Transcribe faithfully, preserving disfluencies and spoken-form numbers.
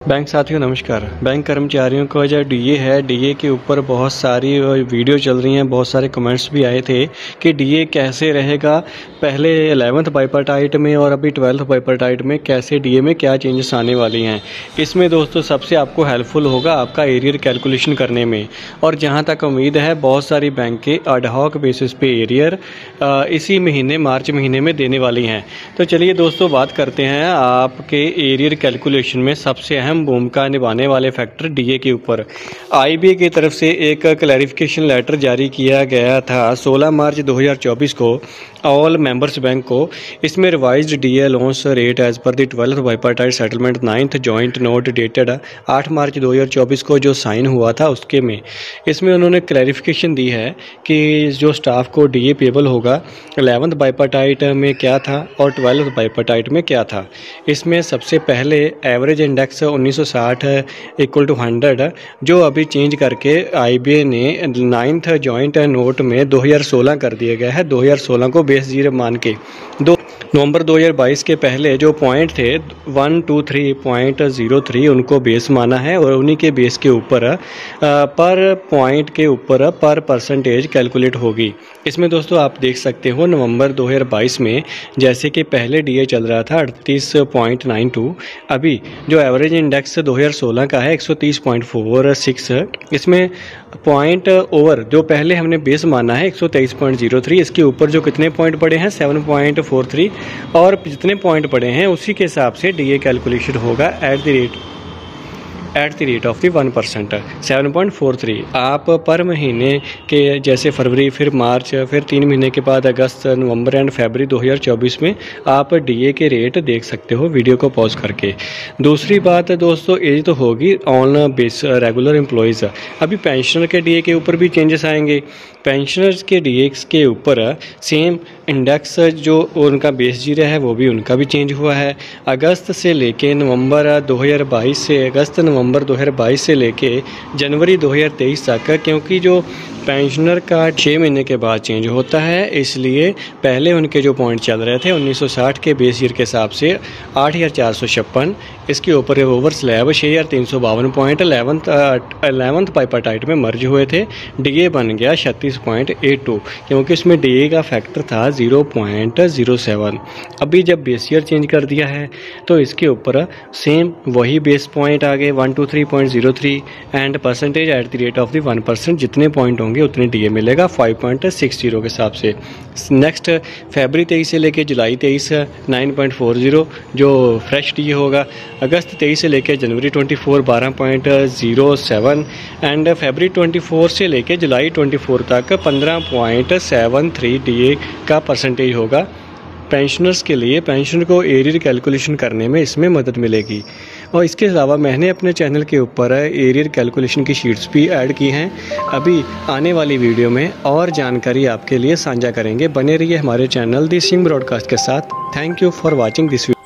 Bank साथियों नमस्कार। Bank कर्मचारियों का जो डीए है, डीए के ऊपर बहुत सारी वीडियो चल रही हैं, बहुत सारे कमेंट्स भी आए थे कि डीए कैसे रहेगा, पहले इलेवेंथ बाइपार्टाइट में और अभी ट्वेल्थ बाइपार्टाइट में कैसे डीए में क्या चेंजेस आने वाली हैं। इसमें दोस्तों सबसे आपको हेल्पफुल होगा आपका एरियर कैलकुलेशन करने में। और जहां तक उम्मीद है बहुत सारी बैंकें एडहॉक बेसिस पे एरियर इसी महीने मार्च महीने में देने वाली हैं। तो चलिए दोस्तों बात करते हैं आपके एरियर कैलकुलेशन में सबसे अहम भूमिका निभाने वाले फैक्टर डीए के ऊपर। आईबीए की तरफ से एक क्लैरिफिकेशन लेटर जारी किया गया था सोलह मार्च दो हज़ार चौबीस को ऑल मेंबर्स बैंक को। इसमें revised DA loans rate as per the twelfth bipartite settlement ninth joint note dated आठ मार्च दो हज़ार चौबीस को जो साइन हुआ था उसके में इसमें उन्होंने क्लैरिफिकेशन दी है कि जो स्टाफ को डीए पेबल होगा इलेवेंथ बाइपार्टाइट में क्या था और ट्वेल्थ बाइपार्टाइट में क्या था। इसमें सबसे पहले एवरेज इंडेक्स उन्नीस सौ साठ इक्वल टू हंड्रेड जो अभी चेंज करके आईबीए ने नाइन्थ जॉइंट नोट में दो हज़ार सोलह कर दिया गया है। दो हज़ार सोलह को बेस जीरो मान के दो नवंबर दो हज़ार बाईस के पहले जो पॉइंट थे one two three point zero three उनको बेस माना है और उन्हीं के बेस के ऊपर पर पॉइंट के ऊपर पर परसेंटेज कैलकुलेट होगी। इसमें दोस्तों आप देख सकते हो नवंबर दो हज़ार बाईस में जैसे कि पहले डीए चल रहा था अड़तीस पॉइंट नाइन टू, अभी जो एवरेज इंडेक्स दो हज़ार सोलह का है एक सौ तीस पॉइंट फोर सिक्स। इसमें पॉइंट ओवर जो पहले हमने बेस माना है एक सौ तेईस पॉइंट ज़ीरो थ्री, इसके ऊपर जो कितने पॉइंट पड़े हैं सेवन पॉइंट फोर थ्री और जितने पॉइंट पड़े हैं उसी के हिसाब से डीए कैलकुलेशन होगा at the rate at the rate of the one percent seven point four three. आप पर महीने के जैसे फरवरी फिर मार्च फिर तीन महीने के बाद अगस्त नवंबर एंड फरवरी दो हज़ार चौबीस में आप डीए के रेट देख सकते हो वीडियो को पॉज करके। दूसरी बात दोस्तों ये तो होगी ऑन बेस रेगुलर एम्प्लॉयज़। अभी पेंशनर के डीए के ऊपर भी चेंजेस आएंगे। पेंशनर्स के डीए के ऊपर सेम इंडेक्स जो उनका बेस जीरो है वो भी उनका भी चेंज हुआ है। अगस्त से लेके नवंबर दो हज़ार बाईस से अगस्त नवंबर दो हज़ार बाईस से लेके जनवरी दो हज़ार तेईस तक, क्योंकि जो पेंशनर का छः महीने के बाद चेंज होता है इसलिए पहले उनके जो पॉइंट चल रहे थे उन्नीस सौ साठ के बेस ईयर के हिसाब से आठ हज़ार चार सौ छप्पन, इसके ऊपर ओवर स्लैब छः हज़ार तीन सौ बावन पॉइंट एलेवंथ एलेवंथ बाइपार्टाइट में मर्ज हुए थे। डीए बन गया छत्तीस पॉइंट एट टू क्योंकि इसमें डीए का फैक्टर था ज़ीरो पॉइंट ज़ीरो सेवन। अभी जब बेस ईयर चेंज कर दिया है तो इसके ऊपर सेम वही बेस पॉइंट आ गए one two three point zero three and percentage at the rate of the one percent. जितने पॉइंट होंगे उतने डीए मिलेगा फाइव पॉइंट सिक्स ज़ीरो के हिसाब से। नेक्स्ट फरवरी तेईस से लेके जुलाई तेईस नाइन पॉइंट फोर ज़ीरो जो फ्रेश डीए होगा। अगस्त तेईस से लेके जनवरी चौबीस बारह पॉइंट ज़ीरो सेवन एंड फरवरी चौबीस से लेके जुलाई चौबीस तक पंद्रह पॉइंट सेवन थ्री डीए का परसेंटेज होगा। पेंशनर्स के लिए पेंशन को एरियर कैलकुलेशन करने में इसमें मदद मिलेगी। और इसके अलावा मैंने अपने चैनल के ऊपर एरियर कैलकुलेशन की शीट्स भी ऐड की हैं। अभी आने वाली वीडियो में और जानकारी आपके लिए साझा करेंगे। बने रहिए हमारे चैनल दी सिंह ब्रॉडकास्ट के साथ। Thank you for watching this video.